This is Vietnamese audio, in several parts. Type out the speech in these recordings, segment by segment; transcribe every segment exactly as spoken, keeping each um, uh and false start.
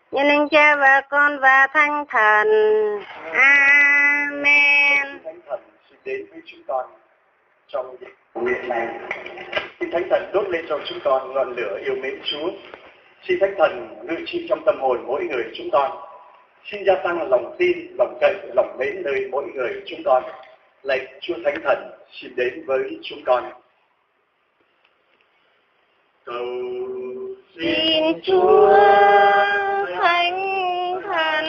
nhân danh Cha và Con và Thánh Thần. Amen. Thánh Thần xin đến với chúng con trong nguyện này. Xin Thánh Thần đốt lên trong chúng con ngọn lửa yêu mến Chúa. Xin Thánh Thần ngự trị trong tâm hồn mỗi người chúng con. Xin gia tăng lòng tin, lòng cậy, lòng mến nơi mỗi người chúng con. Lạy Chúa Thánh Thần xin đến với chúng con. Cầu Xin Chúa Thánh Thần,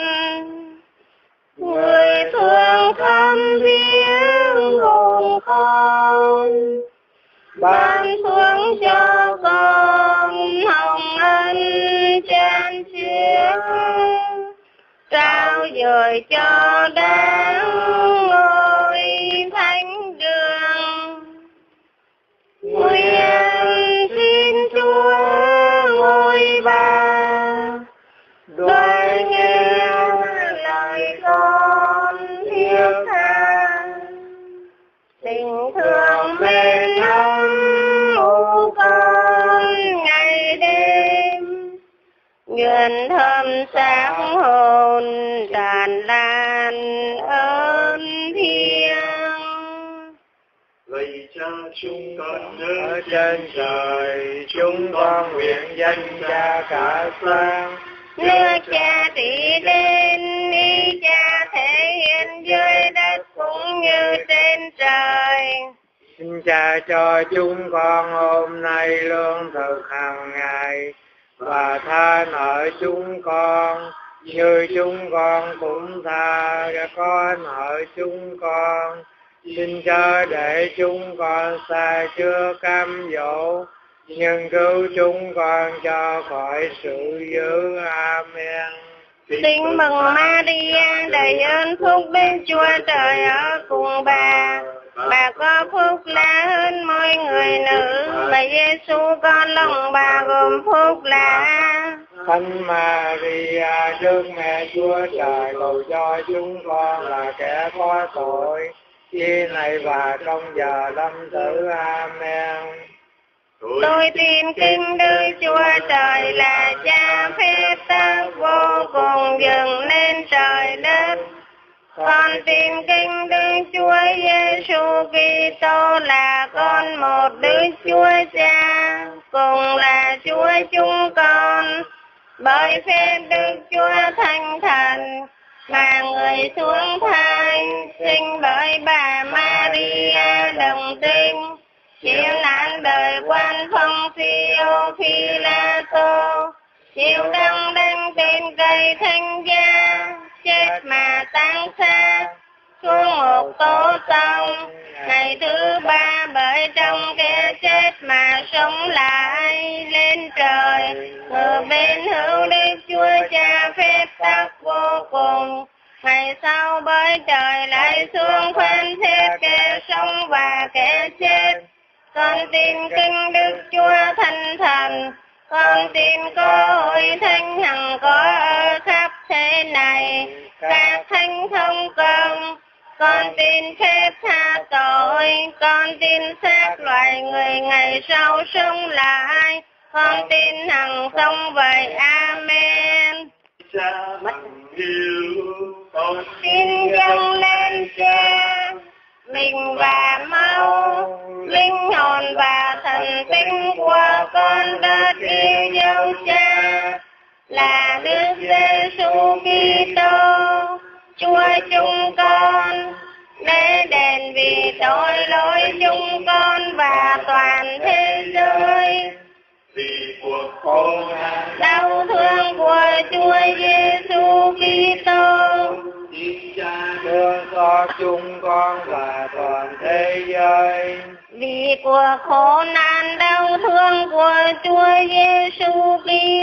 người thương thăm viếng hồn con, ban xuống cho con hồng ân chan chứa, trao dồi cho đáng ngôi thánh đường. Nguyện xin Chúa ngôi Ba đoái nghe lời con thiết tha, tình thương mến ấm mù con ngày đêm, nguyện thơm sáng hồn tràn lan ơn thiêng. Lạy Cha chúng con Ở trên trời, chúng con nguyện danh Cha cả sáng. Nước Cha trị đến, ý Cha thể hiện dưới đất cũng như trên trời. Xin Cha cho chúng con hôm nay lương thực hàng ngày, và tha nợ chúng con như chúng con cũng tha cho có nợ chúng con. Xin cho để chúng con sai chưa cám dỗ, nhưng cứu chúng con cho khỏi sự dữ. Amen. Xin mừng Maria, đầy ơn phúc, Đức Chúa Trời ở cùng bà. Bà có phúc lạ hơn mỗi người nữ, và Giêsu con lòng bà gồm phúc lạ. Thánh Maria, Đức Mẹ Chúa Trời, cầu cho chúng con là kẻ có tội, khi này và trong giờ lâm tử. Amen. Tôi tin kính Đức Chúa Trời là Cha phép tắc vô cùng dựng nên trời đất. Con tin kính Đức Chúa Giêsu Kitô là con một Đức Chúa Cha, cùng là Chúa chúng con, bởi phép Đức Chúa Thánh Thần mà người xuống thai, sinh bởi bà Maria đồng trinh, chịu nạn đời quan phong Phi-ô Phi-la-tô, chịu đắng đinh trên cây thánh giá, chết mà táng xác, xuống một tố sông, ngày thứ ba bởi trong kẻ chết mà sống lại, lên trời ngự bên hữu Đức Chúa Cha phép tắc vô cùng. Ngày sau bởi trời lại xuống phán xét kẻ sống và kẻ chết. Con tin kính Đức Chúa Thánh Thần, con tin có hội thánh hằng có ở khắp thế này, các thánh không công. Con tin phép tha tội, con tin xác loài người ngày sau sống lại, con tin hằng sống vậy. Amen. Cha hằng yêu con Xin dâng lên Cha mình và máu, linh hồn và thần tinh của con đất yêu dấu Cha là Đức Giêsu Kitô, Chúa chúng con, để đền vì tội lỗi chúng con và toàn thế giới. vì cuộc khổ nạn Đau thương của Chúa Giêsu Kitô, xin Cha thương xót chúng con và toàn thế giới. vì cuộc khổ nạn đau thương của Chúa Giêsu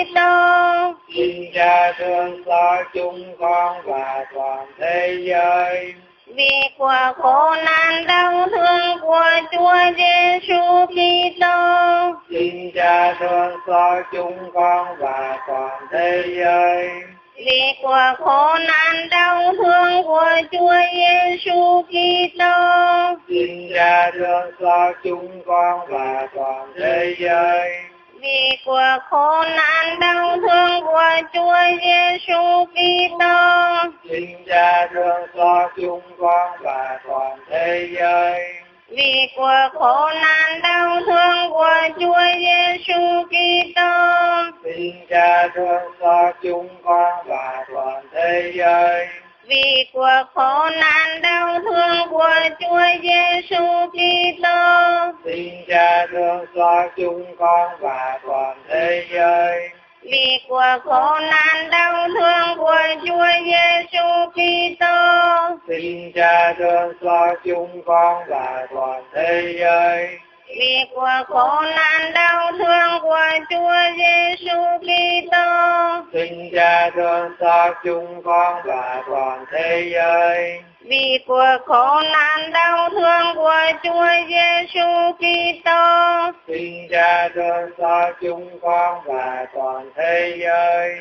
Kitô, Xin Cha thương xót chúng con và toàn thế giới. vì cuộc khổ nạn đau thương của Chúa Giêsu Kitô, Xin Cha thương xót chúng con và toàn thế giới. vì cuộc khổ nạn đau thương của Chúa Giêsu Kitô, Xin Cha thương xót chúng con và toàn thế giới. vì cuộc khổ nạn đau thương của Chúa Giêsu Kitô. Xin Cha thương xót chúng con và toàn thế giới. Vì cuộc khổ nạn đau thương của Chúa Giêsu Kitô. Xin Cha thương xót chúng con và toàn thế giới. Vì cuộc khổ nạn đau thương của Chúa Giêsu Kitô. Xin Cha thương xót chúng con và toàn thế giới. Vì cuộc khổ nạn đau thương của Chúa Giêsu Kitô. Xin Cha thương xót chúng con và toàn thế giới. Vì cuộc khổ nạn đau thương của Chúa Giêsu Kitô. Xin Cha thương xót chúng con và toàn thế giới. Vì cuộc khổ nạn đau thương của Chúa Giêsu Kitô. Xin Cha thương xót chúng con và toàn thế giới.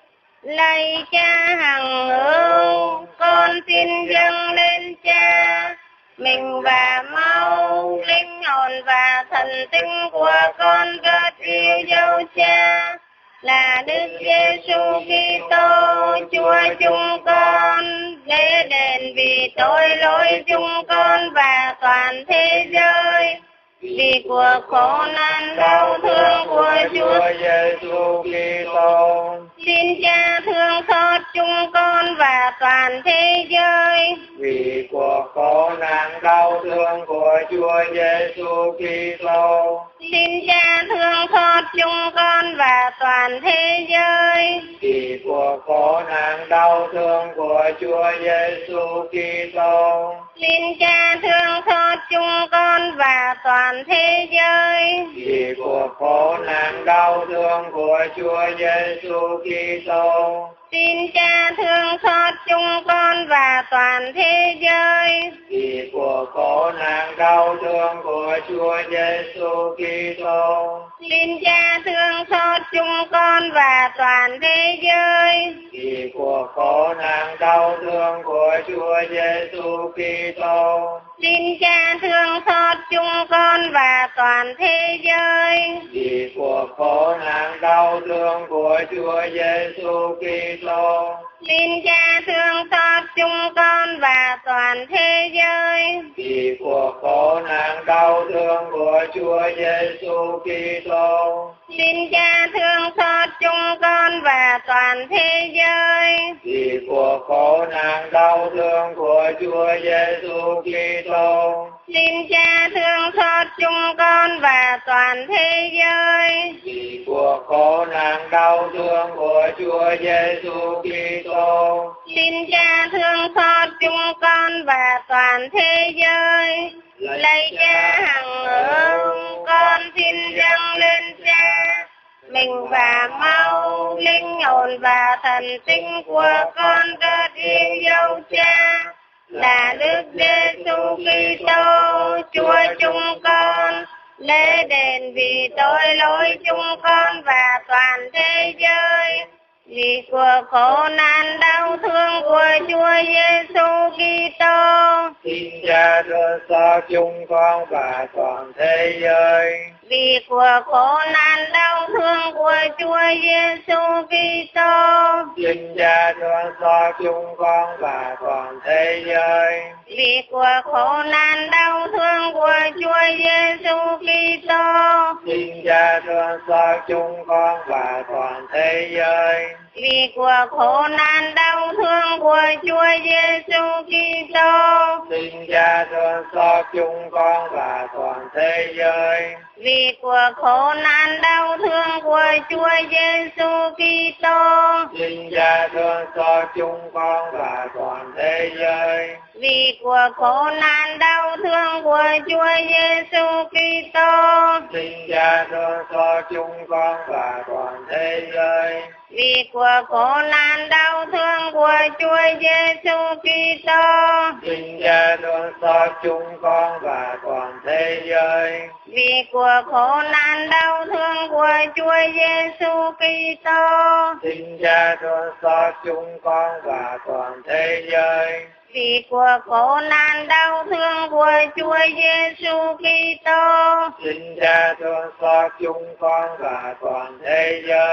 Lạy Cha hằng hữu, con xin dâng lên Cha mình và máu, linh hồn và thần tinh của con rất yêu dấu Cha, là Đức Giêsu Kitô, Chúa chúng con, để đền vì tội lỗi chúng con và toàn thế giới. Vì cuộc khổ nạn đau thương của Chúa Giêsu Kitô. Xin Cha thương xót chúng con và toàn thế giới. Vì cuộc khổ nạn đau thương của Chúa Giêsu Kitô. Xin Cha thương xót chúng con và toàn thế giới. Vì cuộc khổ nạn đau thương của Chúa Giêsu Kitô. Xin Cha thương xót chúng con và toàn thế giới. Vì cuộc khổ nạn đau thương của Chúa Giêsu Kitô. Xin Cha thương xót chúng con và toàn thế giới. Vì cuộc khổ nạn đau thương của Chúa Giêsu Kitô. Xin Cha thương xót chúng con và toàn thế giới. Vì cuộc khổ nạn đau thương của Chúa Giêsu Kitô. Xin Cha thương xót chúng con và toàn thế giới. Vì cuộc khổ nạn đau thương của Chúa Giêsu Kitô. Xin Cha thương xót chúng con và toàn thế giới. Vì cuộc khổ nạn đau thương của Chúa Giêsu Kitô. Xin Cha thương xót chúng con và toàn thế giới. Vì cuộc khổ nạn đau thương của Chúa Giêsu Kitô. Xin Cha thương xót chúng con và toàn thế giới. Vì cuộc khổ nạn đau thương của Chúa Giêsu Kitô. Xin Cha thương xót chúng con và toàn thế giới. Lạy Cha hằng hữu, con xin dâng lên Cha mình và máu, linh hồn và thần tinh của con rất yêu dấu Cha, là Đức Giêsu Kitô, Chúa chúng con, để đền vì tội lỗi chúng con và toàn thế giới. Vì cuộc khổ nạn đau thương của Chúa Giêsu Kitô. Xin Cha thương xót chúng con và toàn thế giới. Vì cuộc khổ nạn đau thương của Chúa Giêsu Kitô. Xin Cha thương xót chúng con và toàn thế giới. Vì cuộc khổ nạn đau thương của Chúa Giêsu Kitô. Xin Cha thương xót chúng con và toàn thế giới. Vì cuộc khổ nạn đau thương của Chúa Giêsu Kitô. Xin Cha thương xót chúng con và toàn thế giới. Vì cuộc khổ nạn đau thương của Chúa Giêsu Kitô. Xin Cha thương xót chúng con và toàn thế giới. Vì cuộc khổ nạn đau thương của Chúa Giêsu Kitô. Xin Cha thương xót chúng con và toàn thế giới. Vì cuộc khổ nạn đau thương của Chúa Giêsu Kitô. Xin Cha thương xót chúng con và toàn thế giới. Vì cuộc khổ nạn đau thương của Chúa Giêsu Kitô. Xin Cha thương xót chúng con và toàn thế giới. Vì cuộc khổ nạn đau thương của Chúa Giêsu Kitô. Xin Cha thương xót chúng con và toàn thế giới.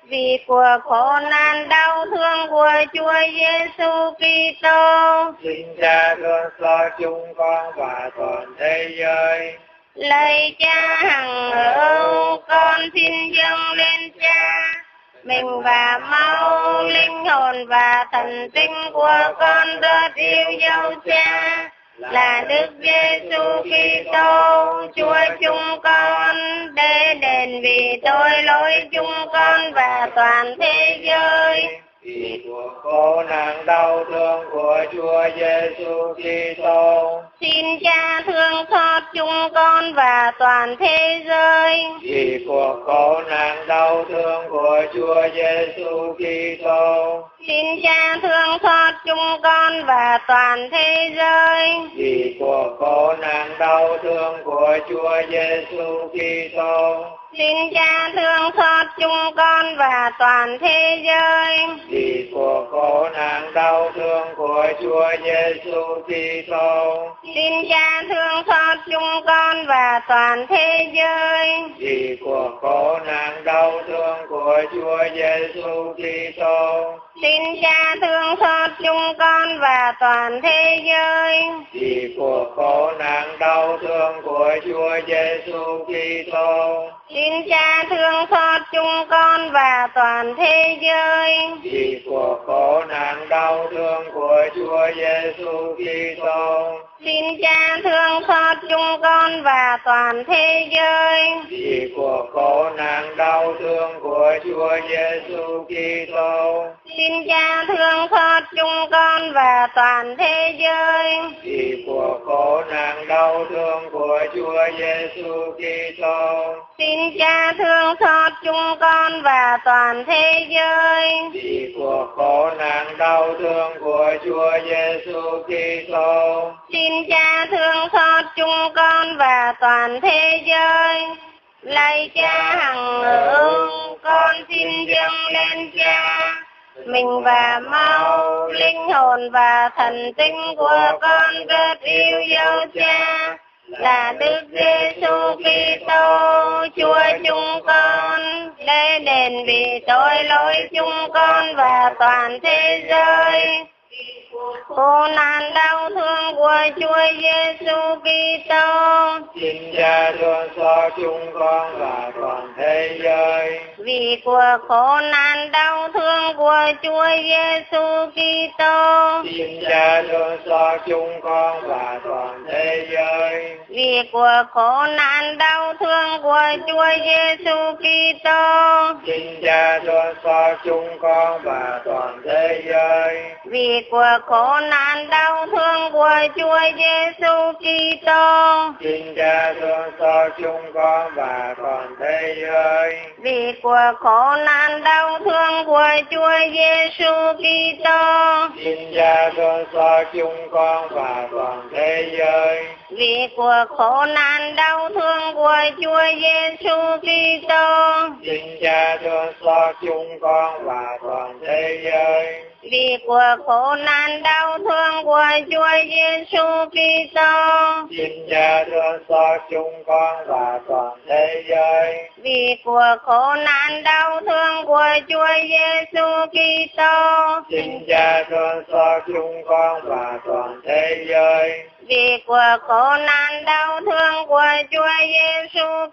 vì của khổ nạn đau thương của Chúa Giêsu Kitô. Xin Cha thương xót chúng con và toàn thế giới. Lạy Cha hằng ở, con xin dâng lên Cha mình và máu, linh hồn và thần tinh của con rất yêu dấu Cha là Đức Giêsu Kitô, Chúa chúng con, để đền vì tội lỗi chúng con và toàn thế giới. Vì cuộc khổ nạn đau thương của Chúa Giêsu Kitô, xin Cha thương xót chúng con và toàn thế giới. Vì cuộc khổ nạn đau thương của Chúa Giêsu Kitô, xin Cha thương xót chúng con và toàn thế giới. Vì cuộc khổ nạn đau thương của Chúa Giêsu Kitô, xin Cha thương xót chúng con và toàn thế giới. Vì cuộc khổ nạn đau thương của Chúa Giêsu Kitô, xin Cha thương xót chúng con và toàn thế giới. Vì cuộc khổ nạn đau thương của Chúa Giêsu Kitô, xin Cha thương xót chúng con và toàn thế giới. Vì cuộc khổ nạn đau thương của Chúa Giêsu Kitô, xin Cha thương xót chúng con và toàn thế giới. Vì cuộc khổ nạn đau thương của Chúa Giêsu Kitô, xin Cha thương xót chúng con và toàn thế giới. Vì cuộc khổ nạn đau thương của Chúa Giêsu Kitô, xin Cha thương xót chúng con và toàn thế giới. Vì cuộc khổ nạn đau thương của Chúa Giêsu Kitô, xin Cha thương xót chúng con và toàn thế giới. Vì cuộc khổ nạn đau thương của Chúa Giêsu Kitô, xin Cha thương xót chúng con và toàn thế giới. Lạy Cha hằng ở, con xin dâng lên Cha mình và máu, linh hồn và thần tinh của con rất yêu dấu Cha là Đức Giêsu Kitô, Chúa chúng con, để đền vì tội lỗi chúng con và toàn thế giới. Khổ nạn đau thương của Chúa Giêsu Kitô, xin Cha thương xót chúng con và toàn thế giới. vì của khổ nạn đau thương của Chúa Giêsu Kitô, xin Cha thương xót chúng con và toàn thế giới. vì của khổ nạn đau thương của Chúa Giêsu Kitô, xin Cha thương xót chúng con và toàn thế giới. vì của khổ nạn đau thương của Chúa Giêsu Kitô, xin Cha thương xót chúng con và toàn thế giới. vì của khổ nạn đau thương của Chúa Giêsu Kitô, xin Cha thương xót chúng con và toàn thế giới. vì của khổ nạn đau thương của Chúa Giêsu Kitô, xin Cha thương xót chúng con và toàn thế giới. vì của khổ nạn đau thương của Chúa Giêsu Kitô, xin Cha thương xót chúng con và toàn thế giới. vì của khổ nạn đau thương của Chúa Giêsu Kitô, xin Cha thương xót chúng con và toàn thế giới. vì của khổ nạn đau thương của Chúa Giêsu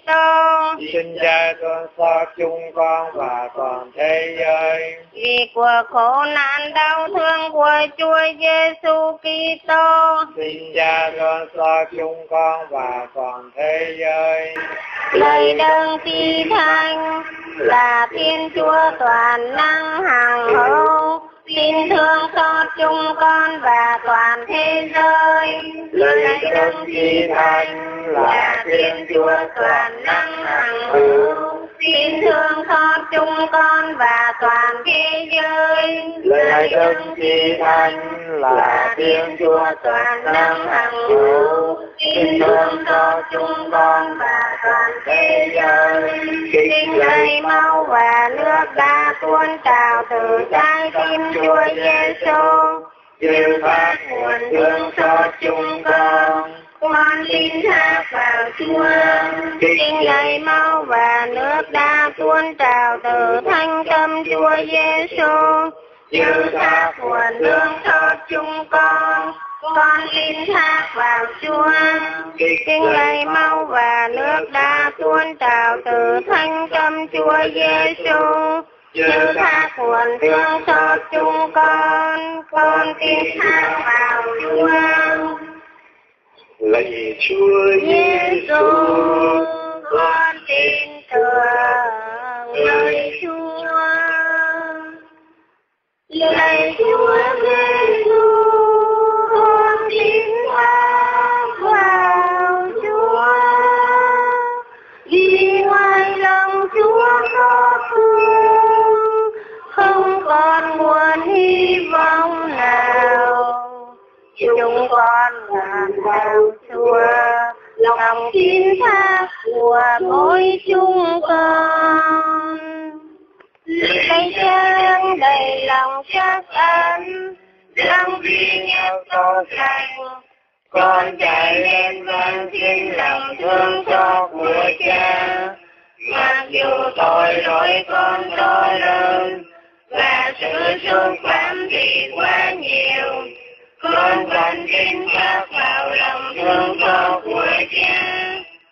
Kitô, xin Cha thương xót chúng con và toàn thế giới. vì của khổ nạn đau thương của Chúa Giêsu Kitô, xin Cha thương xót chúng con và toàn thế giới. lời đấng chi thánh là Thiên Chúa toàn năng hằng hữu, xin thương xót chúng con và toàn thế giới. Lời đấng chi thánh là Thiên Chúa toàn năng hằng hữu, xin thương xót chúng con và toàn thế giới. Lời đấng chi thánh là Thiên Chúa toàn năng hằng hữu, xin thương xót chúng con và toàn thế giới. Xin lấy máu và nước đã tuôn trào từ trái tim Chúa Giêsu, Như phát nguồn thương xót chúng con, con tin thác vào Chúa. Kinh lạy máu và nước đã tuôn trào từ thánh tâm Chúa Giêsu, như thác nguồn lương thớt chúng con. Con tin thác vào Chúa. Kinh lạy máu và nước đã tuôn trào từ thánh tâm Chúa Giêsu, như thác nguồn thương xót chúng con. Con tin thác vào Chúa. Lạy Chúa Giêsu, con tin tưởng lời Chúa. Lạy Chúa Giêsu, con tin thác vào Chúa. Vì ngoài lòng Chúa có thương, không còn nguồn hy vọng nào. Chúng con ngàn vào Chúa, lòng tin thác của mỗi chúng con. Lạy Cha đầy lòng trắc ân, lòng duy nhất tốt lành, con chạy lên van xin lòng thương xót của Cha. Mặc dù tội lỗi con to lớn và sự xúc phạm thì quá nhiều, con vẫn tin thác vào lòng thương xót của Cha.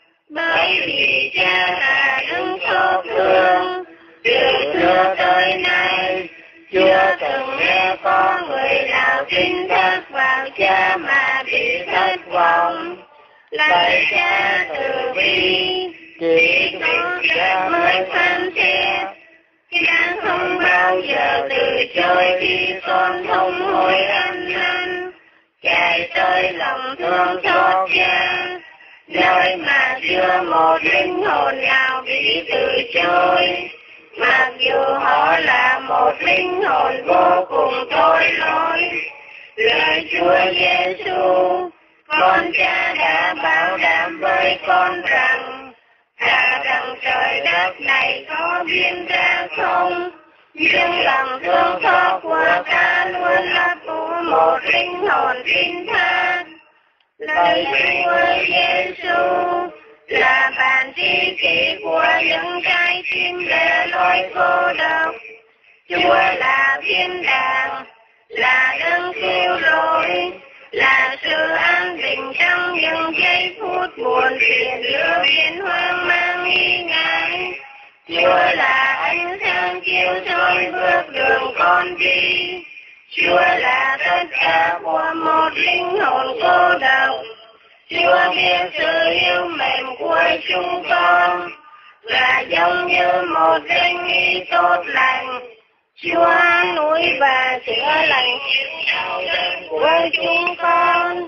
Bởi vì Cha là đấng xót thương, từ xưa tới nay chưa từng nghe có người nào tin thác vào Cha mà bị thất vọng. Lạy Cha từ bi, chỉ có Cha mới phán xét. Cha không bao giờ từ chối khi con không hối ăn năn, chạy tới lòng thương xót Cha, nơi mà chưa một linh hồn nào bị từ chối. Mặc dù họ là một linh hồn vô cùng tội lỗi, lời Chúa Giêsu, con Cha đã bảo đảm với con rằng, thà rằng trời đất này có biến ra không, nhưng lòng thương xót của Ta luôn là của một linh hồn tin thác. Lời Chúa Giêsu là bản tri kỷ của những trái tim lẻ loi cô độc. Chúa là thiên đàng, là đấng cứu rỗi, là sự an bình trong những giây phút buồn phiền lưu biến hoang mang nghi ngại. Chúa là ánh sáng chiếu soi bước đường con đi. Chúa là tất cả của một linh hồn cô độc. Chúa biết sự yêu mến của chúng con, và giống như một danh y tốt lành, Chúa an ủi và chữa lành những đau đớn của chúng con.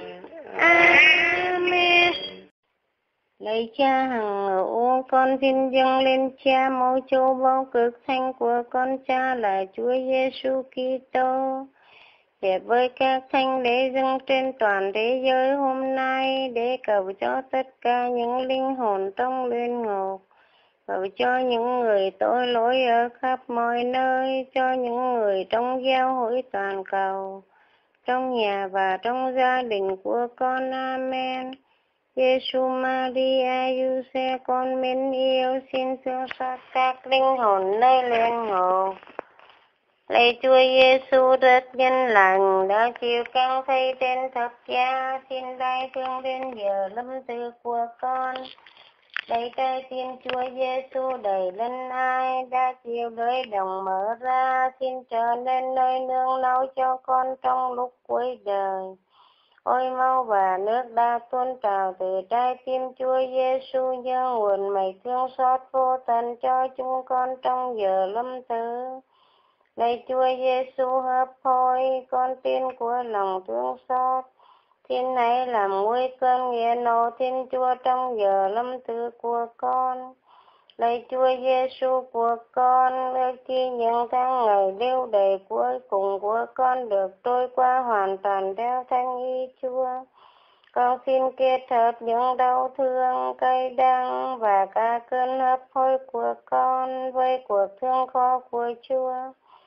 Amen. Lạy Cha hằng ngự, con xin dâng lên Cha mỗi châu báu cực thanh của con Cha là Chúa Giêsu Kitô, hiệp với các thánh lễ dâng trên toàn thế giới hôm nay, để cầu cho tất cả những linh hồn trong luyện ngục, cầu cho những người tội lỗi ở khắp mọi nơi, cho những người trong giáo hội toàn cầu, trong nhà và trong gia đình của con. Amen. Giêsu Maria, Giuse con mến yêu, xin thương xót các linh hồn nơi luyện ngục. Lạy Chúa Giêsu rất nhân lành, đã chịu căng thây trên thập giá, xin đại thương đến giờ lâm tử của con. Lạy trái tim Chúa Giêsu đầy lân ai, đã chịu lưỡi đồng mở ra, xin trở nên nơi nương náu cho con trong lúc cuối đời. Ôi máu và nước đã tuôn trào từ trái tim Chúa Giêsu, như nguồn mày thương xót vô tận cho chúng con trong giờ lâm tử. Lạy Chúa Giêsu hấp hối, con tin của lòng thương xót, xin hãy làm nguôi cơn nghiện nộ Thiên Chúa trong giờ lâm tử của con. Lạy Chúa Giêsu của con, ước chi những tháng ngày lưu đầy cuối cùng của con được trôi qua hoàn toàn theo thánh ý Chúa. Con xin kết hợp những đau thương, cay đắng và cả cơn hấp hối của con với cuộc thương khó của Chúa.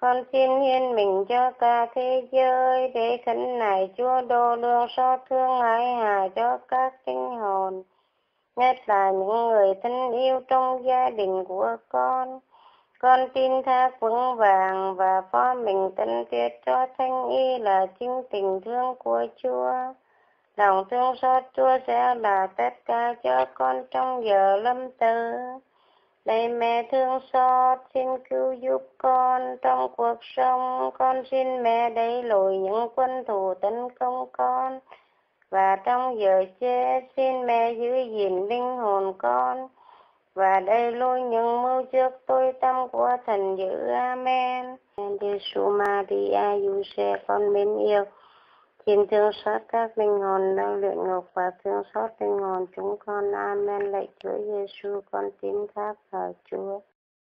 Con xin hiến mình cho cả thế giới để khấn nài Chúa độ lượng xót thương ái hà cho các linh hồn, nhất là những người thân yêu trong gia đình của con. Con tin thác vững vàng và phó mình tân tuyệt cho Thánh Y là chính tình thương của Chúa. Lòng thương xót Chúa sẽ là tất cả cho con trong giờ lâm tử. Lạy mẹ thương xót, xin cứu giúp con trong cuộc sống. Con xin mẹ đẩy lùi những quân thù tấn công con. Và trong giờ chết, xin mẹ giữ gìn linh hồn con. Và đẩy lùi những mưu trước tối tăm của thần dữ. Amen. Giêsu Maria, Giuse con mến yêu, xin thương xót các linh hồn đang luyện ngục và thương xót linh hồn chúng con. Amen. Lạy Chúa Giêsu, con tín thác vào Chúa.